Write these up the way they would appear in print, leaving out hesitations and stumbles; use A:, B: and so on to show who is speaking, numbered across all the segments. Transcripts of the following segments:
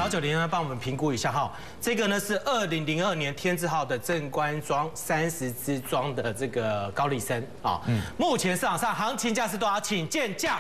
A: 老90呢帮我们评估一下哈。这个呢是2002年天字号的正官庄30支装的这个高丽参啊。目前市场上行情价是多少？请见价。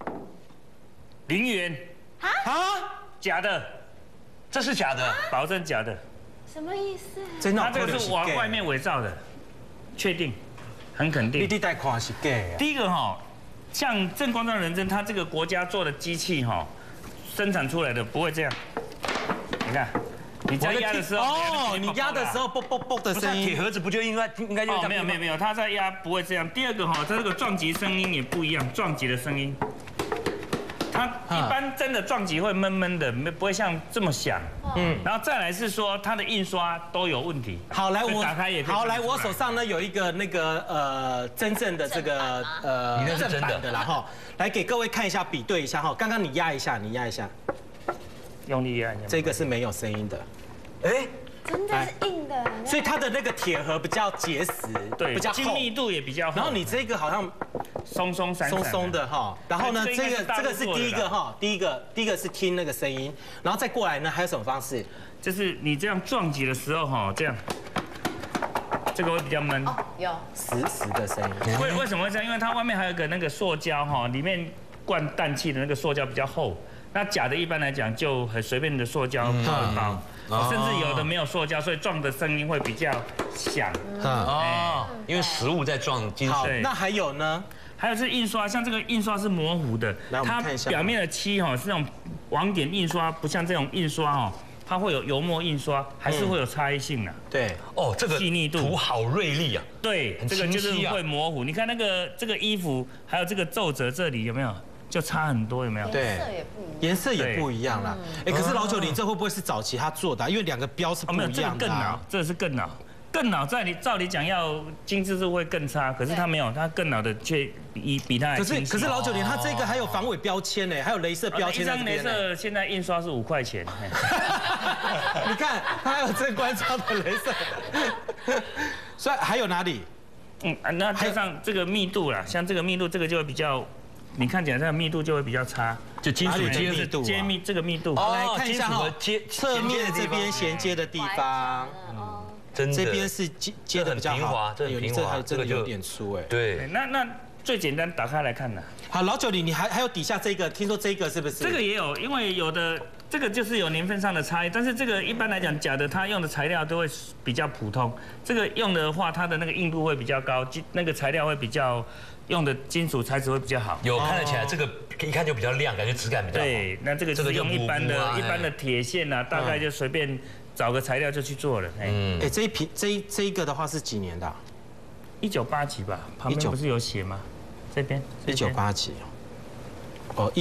B: 0元。
A: 啊？
B: 假的，
C: 这是假的，
B: 保证假的。
D: 什么意思？
A: 真的？
B: 它这个是往外面伪造的，确定，很肯定。
A: 你贷款是假的。
B: 第一个哈，像正光庄人参，它这个国家做的机器哈，生产出来的不会这样。你看，你在压的时候，
A: 哦，你压的时候啵啵啵的声音，
C: 铁盒子不就应该就
B: 哦，没有，它在压不会这样。第二个哈，它这个撞击声音也不一样，撞击的声音。它一般真的撞击会闷闷的，不会像这么响。然后再来是说它的印刷都有问题。
A: 好，来我
B: 打开也可以。
A: 好，来我手上呢有一个那个真正的这个
C: 你那是真
A: 的啦哈，来给各位看一下比对一下哈。刚刚你压一下，
B: 用力压。
A: 这个是没有声音的。
C: 哎，
D: 真的是硬的。
A: 所以它的那个铁盒比较结实，
B: 对，
A: 比较
B: 精密度也比较厚。
A: 然后你这个好像
B: 松松的
A: 哈，然后呢，这个是第一个哈，第一个是听那个声音，然后再过来呢，还有什么方式？
B: 就是你这样撞击的时候哈，这样，这个会比较闷。
D: 哦，有
A: 实的声音。
B: 为什么会这样？因为它外面还有一个那个塑胶哈，里面灌氮气的那个塑胶比较厚。那假的一般来讲就很随便的塑胶包，甚至有的没有塑胶，所以撞的声音会比较响。
C: 哦，因为食物在撞金属。
A: 那还有呢？
B: 还有是印刷，像这个印刷是模糊的，它表面的漆哈是那种网点印刷，不像这种印刷哈，它会有油墨印刷，还是会有差异性的。
A: 对，
C: 哦，这个
B: 细腻度
C: 图好锐利啊。
B: 对，这个就是会模糊。你看那个这个衣服，还有这个皱褶这里有没有？就差很多，有没有？
A: 对，颜色也不一样啦。哎，可是老90这会不会是早期他做的？因为两个标是不一样的。
B: 这个更老，这是更老。更老，照理讲要精致度会更差，可是它没有，它更老的却比它还清晰。
A: 可是老90它这个还有防伪标签呢，还有镭射标签。
B: 一张镭射现在印刷是5块钱。
A: 你看，它还有正官庄的镭射。所以还有哪里？
B: 那加上这个密度啦，像这个密度，这个就会比较。你看起来它的密度就会比较差，
C: 就金属
B: 密度，这个密度。
A: 来看一下哈，侧面这边衔接的地方，
C: 真的，
A: 这边是接的比较好，
C: 这平滑，
A: 这个有点粗哎。
C: 对，
B: 那最简单，打开来看呢。
A: 好，老90，你还有底下这个，听说这个是不是？
B: 这个也有，因为有的这个就是有年份上的差异，但是这个一般来讲，假的它用的材料都会比较普通，这个用的话，它的那个硬度会比较高，那个材料会比较。用的金属材质会比较好，
C: 有看得起来这个一看就比较亮，感觉质感比较好。
B: 对，那这个就是用一般的铁线啊，大概就随便找个材料就去做了。
A: 哎，这一个的话是几年的
B: ？1987几吧，旁边不是有写吗？这边
A: 1987哦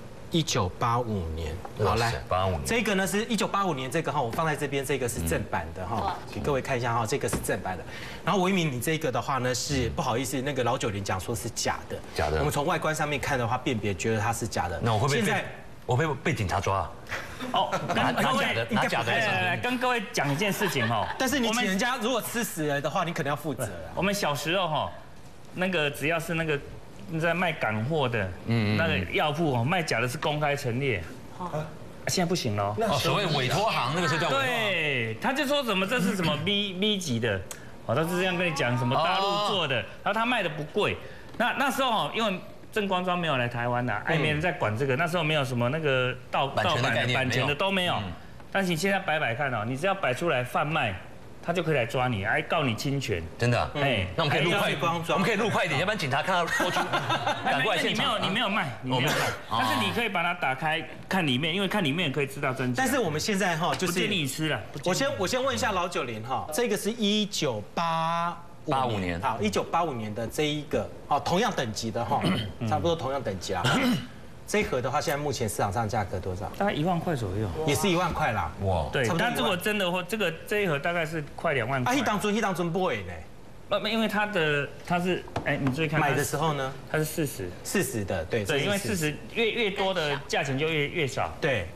A: ，1985年。好来
C: ，85年。
A: 这个呢是1985年，这个哈我放在这边，这个是正版的哈，给各位看一下哈，这个是正版的。然后维明，你这个的话呢是不好意思，那个老90讲说是假的。
C: 假的。
A: 我们从外观上面看的话，辨别觉得它是假的。
C: 那我会不会我会被警察抓啊？
B: 哦，
C: 拿假的。
B: 来跟各位讲一件事情哈。
A: 但是你请人家如果吃死了的话，你可能要负责。
B: 我们小时候哈，那个只要是那个。在卖港货的，那个药铺哦，卖假的是公开陈列，现在不行了。
C: 所谓委托行那个是叫委托行。
B: 对，他就说什么这是什么 B 级的，他是这样跟你讲，什么大陆做的，然后他卖的不贵。那时候因为正光庄没有来台湾的，没人在管这个，那时候没有什么那个盗版的版权的都没有。但是你现在摆看哦，你只要摆出来贩卖。他就可以来抓你，还告你侵权，
C: 真的。哎，那我们可以录快一点，要不然警察看到过去赶过来现场。
B: 你没有卖，但是你可以把它打开看里面，因为看里面也可以知道真假。
A: 但是我们现在哈，就是
B: 不建议你吃了。
A: 我先问一下老90哈，这个是1985年，好，1985年的这一个，哦，同样等级的哈，差不多同样等级啦。这一盒的话，现在目前市场上价格多少？
B: 大概1万块左右，
A: 也是1万块啦。
C: 哇，
B: 对。但如果真的话，这一盒大概是快2万块。
A: 一当尊不会呢？
B: 因为它是你注意看。
A: 买的时候呢？
B: 它是40的，
A: 对。对，
B: 因为40越多的价钱就越少。
A: 对。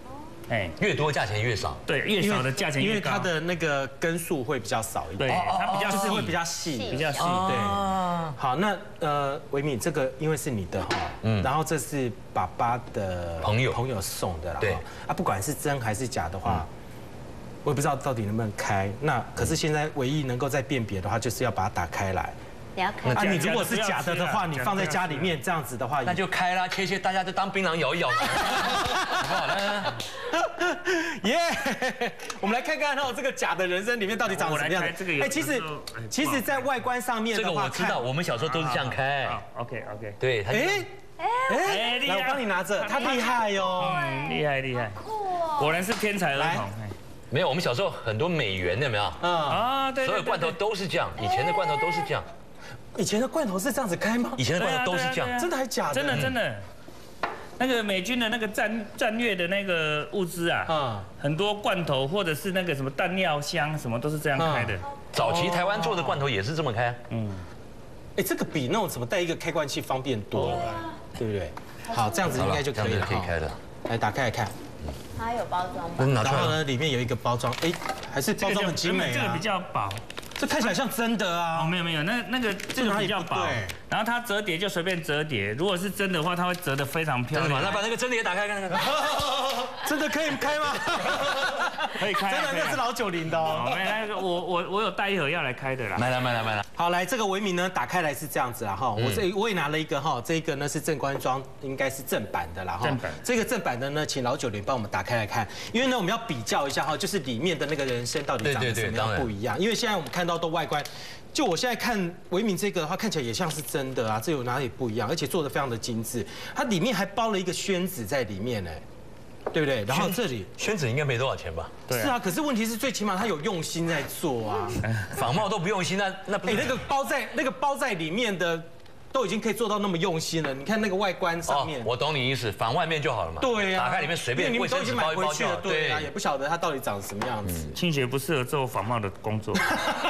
C: 越多价钱越少。
B: 对，越少的价钱越高，
A: 因为它的那个根数会比较少一点，
B: 对，它比较
A: 就是会比较细，
B: 比较细。
A: 对，好，那维米这个因为是你的哈，然后这是爸爸的朋友送的啦，
C: 对
A: 啊，不管是真还是假的话，我也不知道到底能不能开。那可是现在唯一能够再辨别的话，就是要把它打开来。
D: 你要开
A: 啊，你如果是假的的话，你放在家里面这样子的话，
C: 那就开啦，切，大家就当槟榔咬一咬，好不好呢？
A: 耶！我们来看看哦，这个假的人参里面到底长什么样子。哎，其实，在外观上面的话，
C: 这个我知道，我们小时候都是这样开。
B: OK，
C: 对，
A: 来，我帮你拿着，他厉害哟，
B: 厉害，
D: 酷哦，
B: 果然是天才儿童。
C: 没有，我们小时候很多美元有没有？
B: 对，
C: 所有罐头都是这样，以前的罐头都是这样。
A: 以前的罐头是这样子开吗？
C: 以前的罐头都是这样，
A: 真的还假的？
B: 真的。那个美军的那个战略的那个物资啊，很多罐头或者是那个什么弹药箱什么都是这样开的。
C: 早期台湾做的罐头也是这么开。
A: 哎，这个比那种什么带一个开罐器方便多了，对不对？好，这样子应该就可以了。
C: 可以开的。
A: 来打开来看。
D: 它有包装吗？
A: 然后呢，里面有一个包装，哎，还是包装很精美啊。
B: 这个比较薄。
A: 这看起来像真的啊！
B: 没有，那个这个比较薄，然后它折叠就随便折叠。如果是真的话，它会折得非常漂亮。
C: 那把那个真的也打开看看。
A: 真的可以开吗？
B: 可以开。
A: 真的那是老90的哦。
B: 我有带一盒要来开的啦。
C: 买了。
A: 好，来这个维米呢，打开来是这样子啦哈。我也拿了一个哈，这个呢是正官庄，应该是正版的啦哈。
B: 正版。
A: 这个正版的呢，请老90帮我们打开来看，因为呢我们要比较一下哈，就是里面的那个人参到底长得什么样不一样。因为现在我们看到都外观，就我现在看维米这个的话，看起来也像是真的啊，这有哪里不一样？而且做的非常的精致，它里面还包了一个宣纸在里面呢。对不对？然后这里
C: 宣纸应该没多少钱吧？
A: 是啊，可是问题是最起码他有用心在做啊，
C: 仿冒都不用心，那不是
A: 那个包在里面的都已经可以做到那么用心了。你看那个外观上面，
C: 我懂你意思，仿外面就好了嘛。
A: 对呀，
C: 打开里面随便卫生纸包一包就好。
A: 对啊，也不晓得它到底长什么样子。
B: 清学不适合做仿冒的工作，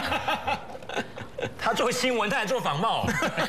C: 他做新闻，他还做仿冒。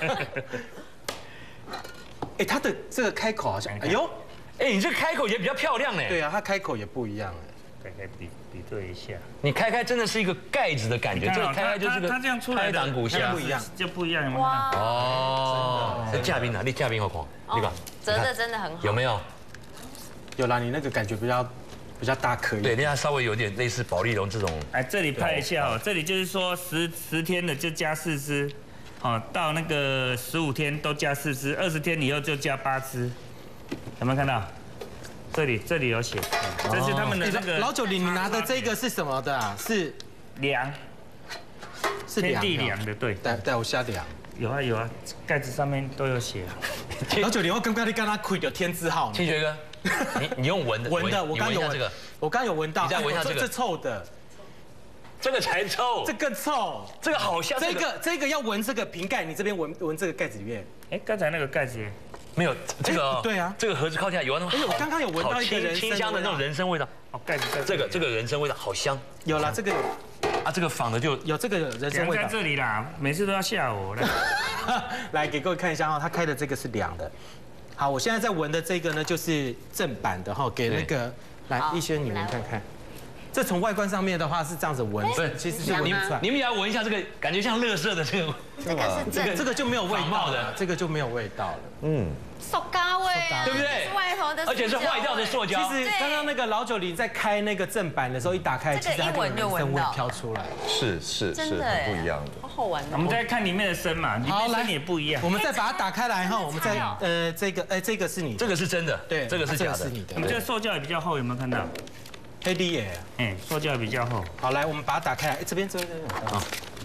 A: 哎，他的这个开口好像，哎呦。
C: 哎，你这开口也比较漂亮哎。
A: 对啊，它开口也不一样哎。
B: 可以比对一下。
C: 你开真的是一个盖子的感觉，这个开就是个。
B: 它这样出来的
C: 开档骨虾
A: 不一样，
B: 就不一样，有没有看？
C: 哦，这架冰啊，你架冰好狂，你看。
D: 折的真的很好。
C: 有没有？
A: 有啦，你那个感觉比较大颗一点。
C: 对，人家稍微有点类似保丽龙这种。
B: 哎，这里拍一下哦，这里就是说10天的就加4支，到那个15天都加4支，20天以后就加8支。有没有看到？这里有写，这是他们的那个。
A: 老90，你拿的这个是什么的啊？是
B: 粮，
A: 是
B: 天地粮的，对。
A: 带我下粮。
B: 有啊，盖子上面都有写。
A: 老90，我刚刚你跟他开的天字号。
C: 清学哥，你用闻的，
A: 我刚有闻这个，我刚有闻到。
C: 你再闻一下这个，
A: 这臭的。
C: 这个才臭，
A: 这更臭，
C: 这个好像
A: 这个要闻这个瓶盖，你这边闻这个盖子里面。
B: 哎，刚才那个盖子
C: 没有这个，
A: 对啊，
C: 这个盒子靠近来有那种，
A: 我刚刚有闻到一个人
C: 清香的那种人参味道。
B: 哦，盖子在
C: 这个人参味道好香。
A: 有啦，这个
C: 啊，这个仿的就
A: 有这个人参味道。
B: 在这里啦，每次都要吓我。
A: 来给各位看一下哈，他开的这个是凉的。好，我现在在闻的这个呢，就是正版的哈，给那个来逸轩你们看看。这从外观上面的话是这样子闻，对，其实是闻出来。
C: 你们也要闻一下这个，感觉像垃圾的这个，
A: 这个就没有味道的，这个就没有味道了。
D: 塑胶味，
C: 对不对？
D: 外头的，
C: 而且是坏掉的塑胶。
A: 其实刚刚那个老90在开那个正版的时候，一打开，其实它就有人参味飘出来。
E: 是很不一样的。
D: 好好玩。
B: 我们再看里面的参嘛，里面参也不一样。
A: 我们再把它打开来哈，我们再这个是你，
C: 这个是真的，
A: 对，
C: 这个是假的，
A: 是你的。
B: 我们这个塑胶也比较厚，有没有看到？
A: 黑的耶，
B: 塑胶也比较厚。
A: 好，来，我们把它打开来，这边。好。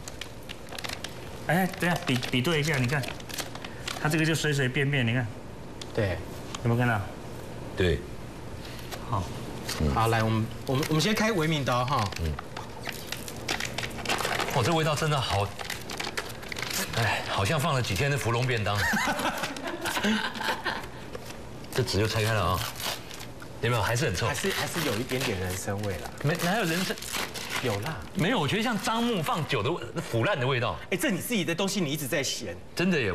B: 哎，等下比对一下，你看，它这个就随随便便，你看。
A: 对。
B: 有没有看到？
C: 对。
B: 好。
A: 好，来，我们先开维敏刀哈。
C: 哦，这味道真的好，哎，好像放了几天的芙蓉便当。这纸就拆开了啊。有没有？还是很臭，
A: 还是有一点点人参味啦。
C: 哪有人参？
A: 有啦。
C: 没有，我觉得像樟木放久的腐烂的味道。
A: 哎，这你自己的东西，你一直在嫌。
C: 真的耶，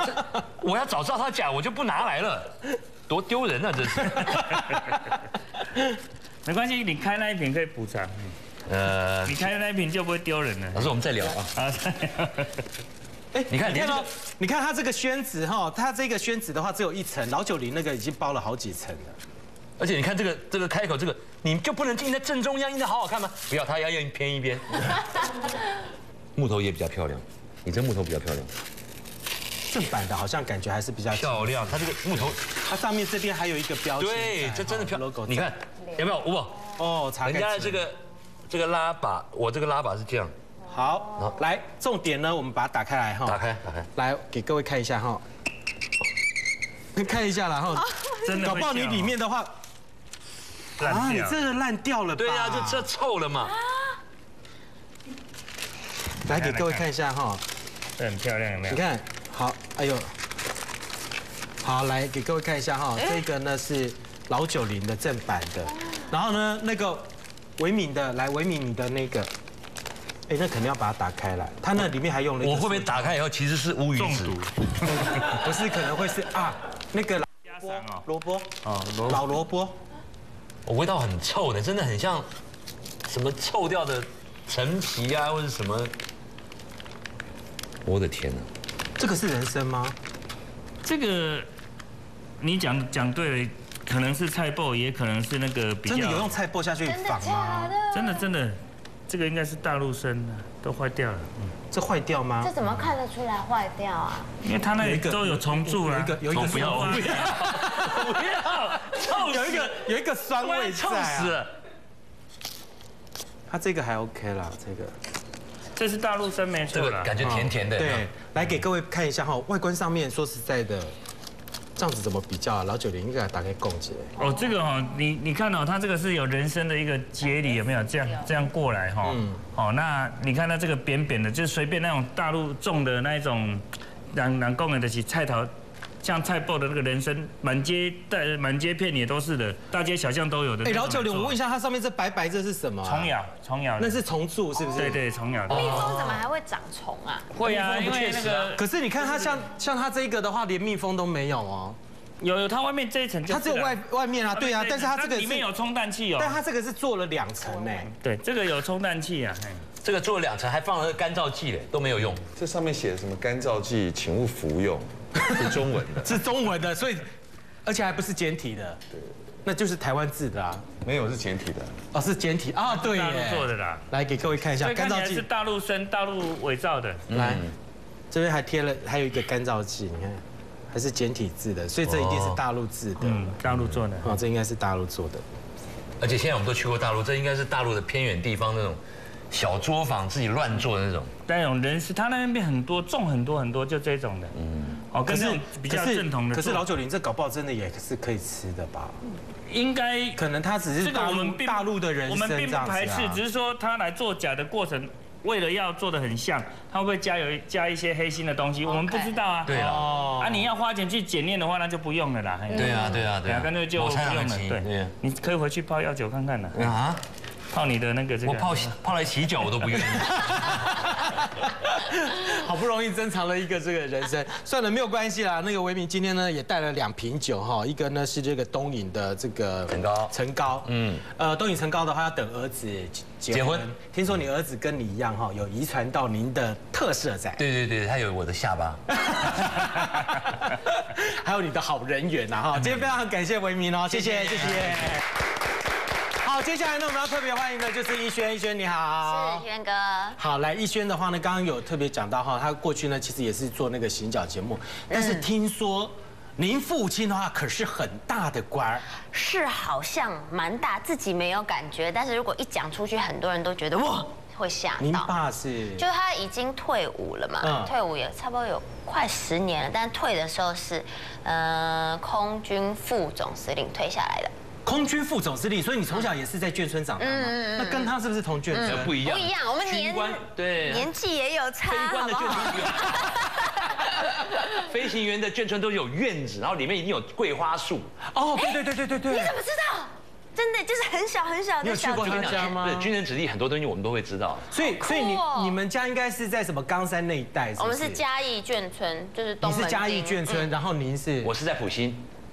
C: 我要早知道它假，我就不拿来了，多丢人啊！这是。
B: 没关系，你开那一瓶可以补偿。你开那一瓶就不会丢人了。
C: 老师，我们再聊啊。
A: 哎，你看哦，你看它这个宣纸哈，它这个宣纸的话只有1层，老九龄那个已经包了好几层了。
C: 而且你看这个开口，这个你就不能印在正中央，印得好好看吗？不要，它要印偏一边。木头也比较漂亮，你这木头比较漂亮。
A: 正版的好像感觉还是比较
C: 漂亮，它这个木头，
A: 它上面这边还有一个标签。
C: 对，这真的漂亮。logo， 你看有没有？哇，
A: 哦，
C: 人家的这个拉把，我这个拉把是这样。
A: 好，来，重点呢，我们把它打开来哈。
C: 打开。
A: 来，给各位看一下哈。看一下啦哈。
B: 真的。
A: 搞不好你里面的话，你这个烂掉了吧？
C: 对呀，就这臭了嘛。
A: 来给各位看一下哈。
B: 这很漂亮，有没有？
A: 你看，好，哎呦，好，来给各位看一下哈。这个呢是老九龄的正版的，然后呢那个维敏的，来维敏你的那个。哎，那肯定要把它打开来，它那里面还用了。
C: 我会不会打开以后其实是乌鱼子？
A: 不是，可能会是那个萝卜老萝卜，
C: 味道很臭的，真的很像什么臭掉的陈皮啊，或者什么。我的天哪，
A: 这个是人参吗？
B: 这个你讲对了，可能是菜脯，也可能是那个比较。
A: 真的有用菜脯下去仿吗？
B: 真的。这个应该是大陆生的，都坏掉了。
A: 这坏掉吗？
D: 这怎么看得出来坏掉啊？
B: 因为它那里都有虫蛀了。
A: 有一个
C: 不要，
A: 臭，有一个酸味在，
C: 臭死了。
A: 它这个还 OK 啦，
B: 这是大陆生没错啦，
C: 感觉甜甜的。
A: 对，来给各位看一下哈，外观上面说实在的。这样子怎么比较啊？老九龄应该打开供起来。
B: 这个哈，你看哦，它这个是有人参的一个节理，有没有？这样过来哈。那你看它这个扁扁的，就是随便那种大陆种的那一种，人供的是菜头，像菜脯的那个人参，满街片也都是的，大街小巷都有的。
A: 老九龄，我问一下，它上面这白这是什么？
B: 虫咬。那
A: 是虫蛀是不是？
B: 对，虫咬。
D: 蜜蜂怎么还会长虫啊？
B: 会啊，因为那个。
A: 可是你看它像它这个的话，连蜜蜂都没有哦。
B: 有，它外面这一层
A: 它只有外面啊，对啊，但是它这个
B: 里面有冲淡器哦。
A: 但它这个是做了2层呢。
B: 对，这个有冲淡器啊。
C: 这个做了2层，还放了干燥剂嘞，都没有用。
E: 这上面写什么干燥剂，请勿服用，是中文的。
A: 是中文的，所以而且还不是简体的。对。那就是台湾字的啊。
E: 没有，是简体的。
A: 哦，是简体啊，对耶。
B: 大陆做的啦。
A: 来给各位看一下干燥剂。
B: 是大陆生、大陆伪造的。
A: 来，这边还有一个干燥剂，你看。还是简体字的，所以这一定是大陆字的。
B: 大陆做的。
A: 这应该是大陆做的。
C: 而且现在我们都去过大陆，这应该是大陆的偏远地方那种小作坊自己乱做的那种。
B: 那种人参，它那边很多，种很多，就这种的。可是比较正统的。
A: 可是老九龄这搞不好真的也是可以吃的吧？
B: 应该。
A: 可能它只是大陆的人参，
B: 我们并不排斥，只是说它来做假的过程。为了要做的很像，它会不会加一些黑心的东西？我们不知道啊。
C: 对啊。
B: 你要花钱去检验的话，那就不用了啦。
C: 对啊。
B: 干脆就不用了。对。你可以回去泡药酒看看的。啊？泡你的那个这个。
C: 我泡来洗脚我都不愿意。
A: 好不容易珍藏了一个这个人参，算了没有关系啦。那个维敏今天呢也带了2瓶酒哈，一个呢是这个东引的这个陈高，东引陈高的话要等儿子结婚。听说你儿子跟你一样哈，有遗传到您的特色在。
C: 对，他有我的下巴，
A: 还有你的好人缘呐哈。今天非常感谢维敏哦，谢谢。好，接下来呢，我们要特别欢迎的就是逸轩，逸轩你好。
D: 是轩哥。
A: 好，来逸轩的话呢，刚刚有特别讲到哈，他过去呢其实也是做那个行脚节目，但是听说您父亲的话可是很大的官儿。
D: 是好像蛮大，自己没有感觉，但是如果一讲出去，很多人都觉得哇会吓到。
A: 您爸是？
D: 就是他已经退伍了嘛，退伍也差不多有快10年了，但退的时候是空军副总司令退下来的。
A: 空军副总司令，所以你从小也是在眷村长大吗？那跟他是不是同眷村？
C: 不一样，
D: 我们年纪也有差，
C: 飞官的眷村飞行员的眷村都有院子，然后里面一定有桂花树。
A: 哦，对。
D: 你怎么知道？真的就是很小的小。
A: 你有去过他家吗？
C: 对，军人子弟很多东西我们都会知道。
A: 所以你们家应该是在什么冈山那一带？
D: 我们是嘉义眷村，就是东门町。
A: 你是嘉义眷村，然后您是？
C: 我是在埔心。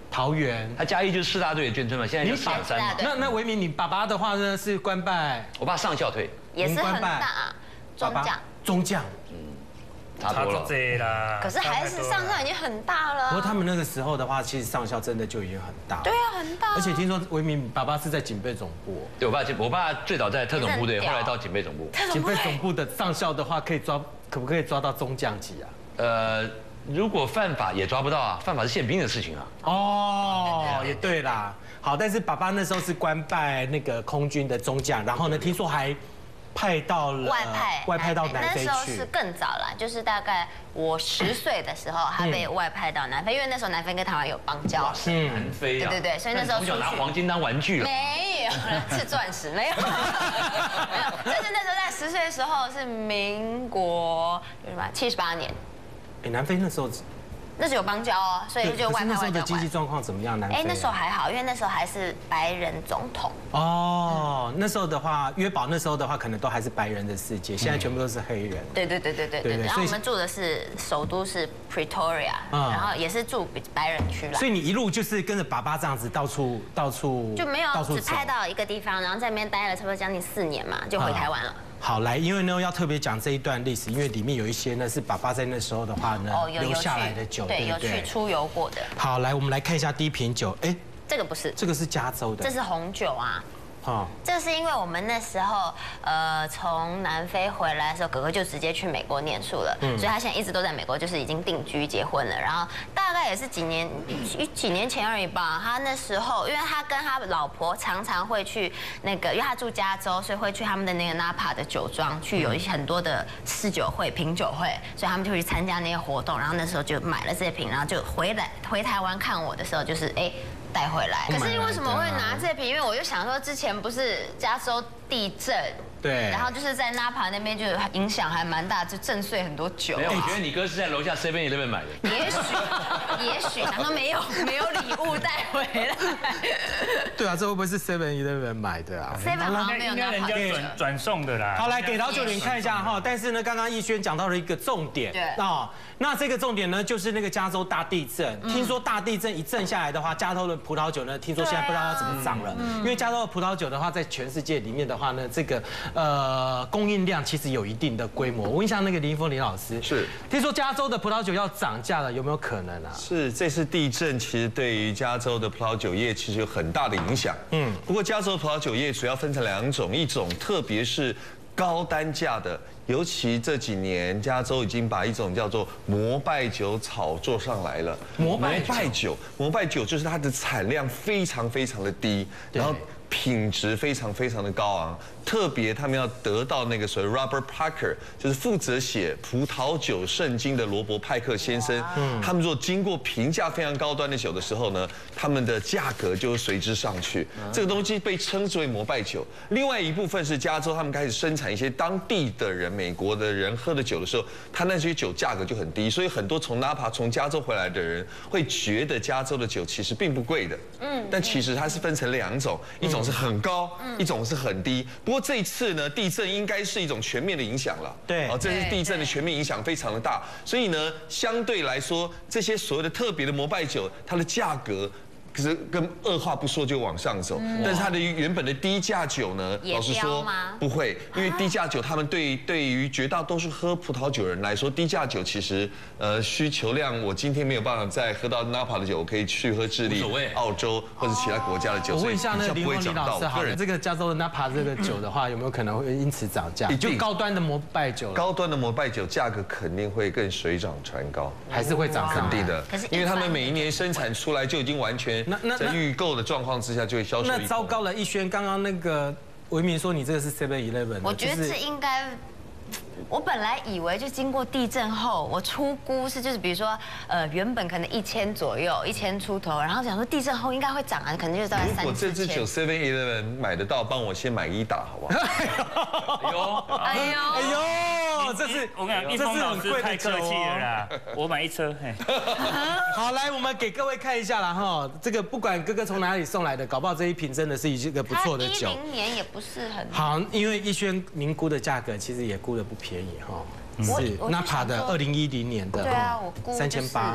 A: 桃园。
C: 他嘉义就是4大队的眷村嘛，现在叫上山嘛。
A: 那维民，你爸爸的话呢是官拜？
C: 我爸上校退，
D: 也是很大，中将。
A: 中将。
C: 差多了
B: 啦。
D: 可是还是上校已经很大了。
A: 不过他们那个时候的话，其实上校真的就已经很大。
D: 对啊，很大。
A: 而且听说维民爸爸是在警备总部。
C: 对，我爸最早在特种部队，后来到警备总部。
A: 警备总部的上校的话，可不可以抓到中将级啊？
C: 如果犯法也抓不到啊，犯法是宪兵的事情啊。
A: 哦，也对啦。好，但是爸爸那时候是官拜那个空军的中将，然后呢，听说还派到了外派到南非去。
D: 那时候是更早啦，就是大概我10岁的时候，他被外派到南非，因为那时候南非跟台湾有邦交。
C: 南非啊。
D: 对，所以那时候
C: 从小拿黄金当玩具了。
D: 没有，是钻石，没有。就是那时候在10岁的时候是民国78年。
A: 南非那时候。
D: 那时候有邦交哦，所以就外派。
A: 那时候的经济状况怎么样？南非？
D: 那时候还好，因为那时候还是白人总统。
A: 哦，那时候的话，约堡那时候的话，可能都还是白人的世界，现在全部都是黑人。
D: 对。然后我们住的是首都是 Pretoria，然后也是住白人区啦。
A: 所以你一路就是跟着爸爸这样子到处
D: 就没有只派到一个地方，然后在那边待了差不多将近4年嘛，就回台湾了。
A: 好，来，因为呢要特别讲这一段历史，因为里面有一些呢是爸爸在那时候的话呢留下来的酒，
D: 对，有去出游过的。
A: 好，来，我们来看一下第一瓶酒，
D: 这个不是，
A: 这个是加州的，
D: 这是红酒啊。这是因为我们那时候从南非回来的时候，哥哥就直接去美国念书了，所以他现在一直都在美国，就是已经定居结婚了。然后大概也是几年前而已吧。他那时候，因为他跟他老婆常常会去那个，因为他住加州，所以会去他们的那个 Napa 的酒庄去有很多的试酒会、品酒会，所以他们就会去参加那些活动。然后那时候就买了这些瓶，然后就回台湾看我的时候，就是带回来。可是为什么会拿这瓶？因为我就想说，之前不是加州地震，
A: 对，
D: 然后就是在 Napa 那边就影响还蛮大，就震碎很多酒。
C: 没有，我觉得你哥是在楼下 7-Eleven 买的。
D: 也许，难道没有礼物带回来？
A: 对啊，这会不会是 7-Eleven 买的啊
D: ？7好像没有，
B: 应该人家转送的啦。
A: 好，来给陶酒你看一下哈。但是呢，刚刚逸轩讲到了一个重点，那这个重点呢，就是那个加州大地震。听说大地震一震下来的话，加州的葡萄酒呢，听说现在不知道要怎么涨了。因为加州的葡萄酒的话，在全世界里面的话呢，这个供应量其实有一定的规模。我问一下那个林峰林老师，
E: 是
A: 听说加州的葡萄酒要涨价了，有没有可能啊？
E: 是，这次地震其实对于加州的葡萄酒业其实有很大的影响。不过加州葡萄酒业主要分成2种，一种特别是高单价的，尤其这几年加州已经把一种叫做摩拜酒炒作上来了。摩拜酒就是它的产量非常的低，然后品质非常的高昂。特别他们要得到那个所谓 Robert Parker， 就是负责写葡萄酒圣经的罗伯派克先生，他们如果经过评价非常高端的酒的时候呢，他们的价格就会随之上去。这个东西被称之为摩拜酒。另外一部分是加州他们开始生产一些当地的人、美国的人喝的酒的时候，他那些酒价格就很低，所以很多从 Napa 从加州回来的人会觉得加州的酒其实并不贵的。但其实它是分成2种，一种是很高，一种是很低。不过这一次呢，地震应该是一种全面的影响了。
A: 对，
E: 这次地震的全面影响非常的大，所以呢，相对来说，这些所谓的特别的摩拜酒，它的价格。可是跟二话不说就往上走，但是它的原本的低价酒呢，老实说不会，因为低价酒他们对于绝大多数喝葡萄酒人来说，低价酒其实需求量，我今天没有办法再喝到 Napa 的酒，我可以去喝智利、澳洲或者其他国家的酒。
A: 我问一下那个林峰林老师，好，这个加州的 Napa 这个酒的话，有没有可能会因此涨价？就高端的摩拜酒，
E: 高端的摩拜酒价格肯定会更水涨船高，
A: 还是会涨，
E: 肯定的。因为他们每一年生产出来就已经完全。在预购的状况之下就会销售。
A: 那糟糕了，逸轩，刚刚那个维民说你这个是 7-Eleven，
D: 我觉得这应该。我本来以为就经过地震后，我初估是就是比如说原本可能1000左右，1000出頭，然后想说地震后应该会涨啊，可能就大概3000。
E: 如果这支酒 7-Eleven 买得到，帮我先买1打好不好？
B: 哎
A: 呦，这是
B: 我跟你讲，一峰老师太客气了啦，我买1车。
A: 好，来我们给各位看一下啦哈，这个不管哥哥从哪里送来的，搞不好这一瓶真的是一个不错的酒。
D: 10年也不是很
A: 好，因为逸轩您估的价格其实也估的不便宜哈。是 Napa 的2010年的，
D: 对啊，我估
A: 3800。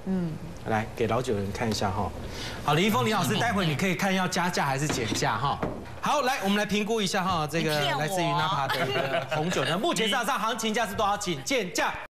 A: 来给老酒人看一下哈。好，李易峰李老师，待会你可以看要加价还是减价哈。好，来我们来评估一下哈，这个来自于纳帕的一个红酒呢，目前市场上行情价是多少？请见价。